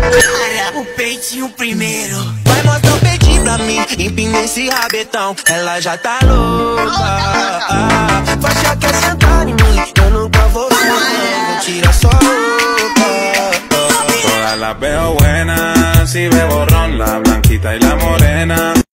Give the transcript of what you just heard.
O peitinho primeiro. Vai mostrar o peitinho pra mim, empina esse rabetão. Ela já tá louca. Vai achar que é sentar em mim, eu nunca vou sentar. Tira só roupa. Todas las veo buenas, si bebo ron, la blanquita y la morena.